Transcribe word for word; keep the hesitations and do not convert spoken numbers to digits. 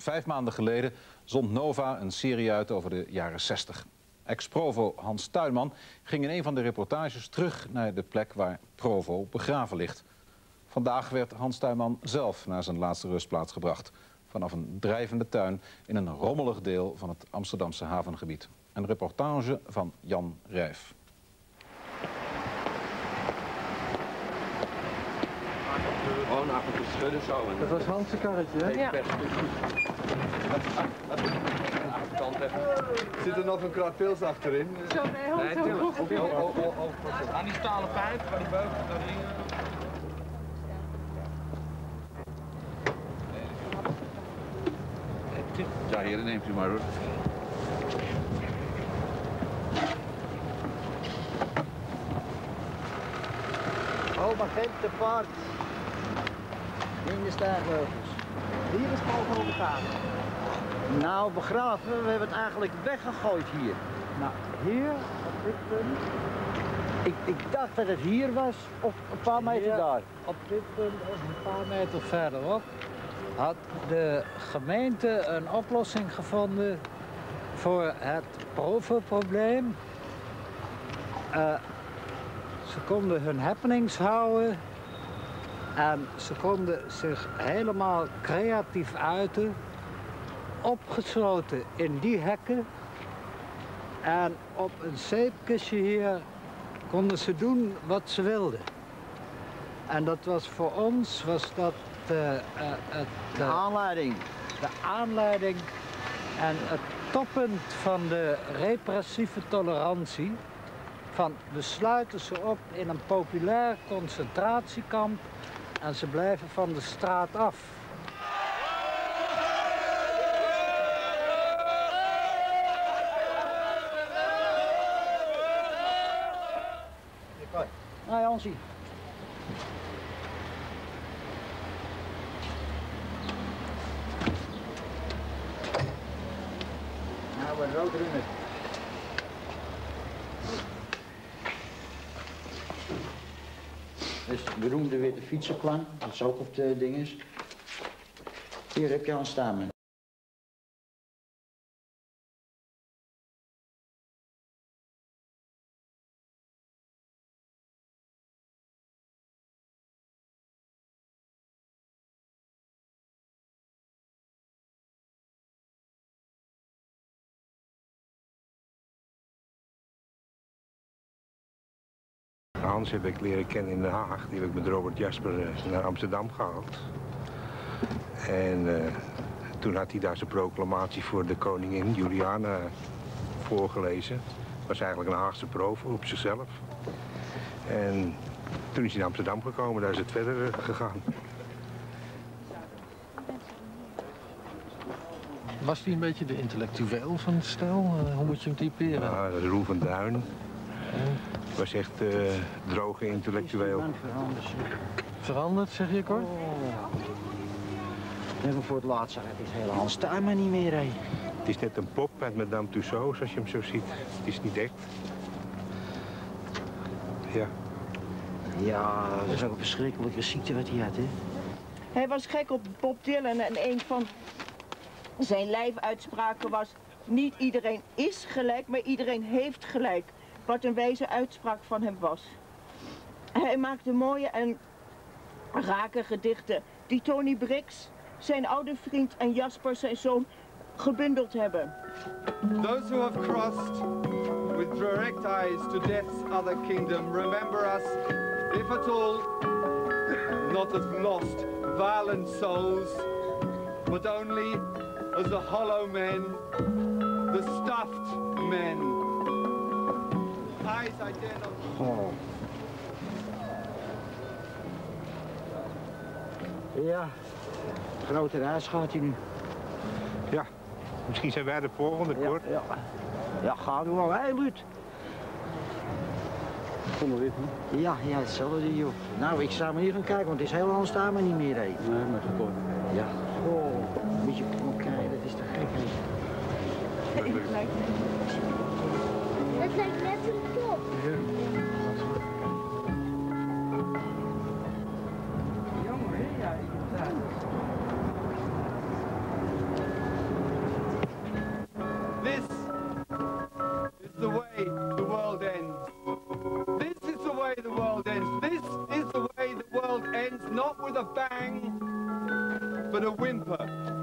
Vijf maanden geleden zond Nova een serie uit over de jaren zestig. Ex-provo Hans Tuinman ging in een van de reportages terug naar de plek waar Provo begraven ligt. Vandaag werd Hans Tuinman zelf naar zijn laatste rustplaats gebracht. Vanaf een drijvende tuin in een rommelig deel van het Amsterdamse havengebied. Een reportage van Jan Rijf. Gewoon achter te schudden zo. Dat was Hans' karretje, hè? Ja. Achterkant even. Zit er nog een krat pils achterin? Zo bij Hans. Nee, tuurlijk. Op, op, op, op, op. Aan die stalen pijp, waar die beugel daarin. Ja, hier neemt u maar hoor. Oh, magenta paard. In de stijgbeugels. Hier is Provo begraven. Nou, begraven, we hebben het eigenlijk weggegooid hier. Nou, hier, op dit punt. Ik, ik dacht dat het hier was, of een paar meter Hier, daar. op dit punt of een paar meter verderop had de gemeente een oplossing gevonden voor het Provo-probleem. Uh, ze konden hun happenings houden en ze konden zich helemaal creatief uiten, opgesloten in die hekken. En op een zeepkistje hier konden ze doen wat ze wilden. En dat was voor ons, was dat uh, uh, het, De aanleiding. de aanleiding en het toppunt van de repressieve tolerantie. Van we sluiten ze op in een populair concentratiekamp en ze blijven van de straat af. Nou, Jansie. Nou, een roodrunner. Dus de beroemde witte fietsenplank, dat is ook op de dinges. Hier heb je Hans Tuinman. Hans heb ik leren kennen in Den Haag. Die heb ik met Robert Jasper naar Amsterdam gehaald. En uh, toen had hij daar zijn proclamatie voor de koningin Juliana voorgelezen. Dat was eigenlijk een Haagse provo op zichzelf. En toen is hij naar Amsterdam gekomen, daar is het verder gegaan. Was hij een beetje de intellectueel van het stel? Uh, hoe moet je hem typeren? Ja, Roel van Duin. Was echt uh, droge intellectueel. Veranderd, zeg je, Cor? Oh. We hebben voor het laatst zag het is hele Hans Tuinman niet meer, hè. Het is net een pop met Madame Tussauds, als je hem zo ziet. Het is niet echt. Ja. Ja, dat is ook een verschrikkelijke ziekte wat hij had, hè. Hij was gek op Bob Dylan en een van zijn lijfuitspraken was: niet iedereen is gelijk, maar iedereen heeft gelijk. Wat een wijze uitspraak van hem was. Hij maakte mooie en rake gedichten die Tony Brix, zijn oude vriend, en Jasper, zijn zoon, gebundeld hebben. Those who have crossed with direct eyes to death's other kingdom, remember us, if at all, not as lost, violent souls, but only as the hollow men, the stuffed men. Eyes I dare not... Oh. Ja, grote reis gaat hij nu. Ja, misschien zijn wij de volgende, Cor. Ja, ja. Ja, gaat wel. Hé, Ruud. Kom maar weer. Ja, ja, hetzelfde, joh. Nou, ik sta maar hier gaan kijken, want het is heel Hans Tuinman niet meer, hè. Nee, maar dat komt. Ja. Oh, moet je kijken, dat is te gek, hè. Het lijkt Het lijkt net een top. Jongen, hè? Ja, ik heb het bang, but a whimper.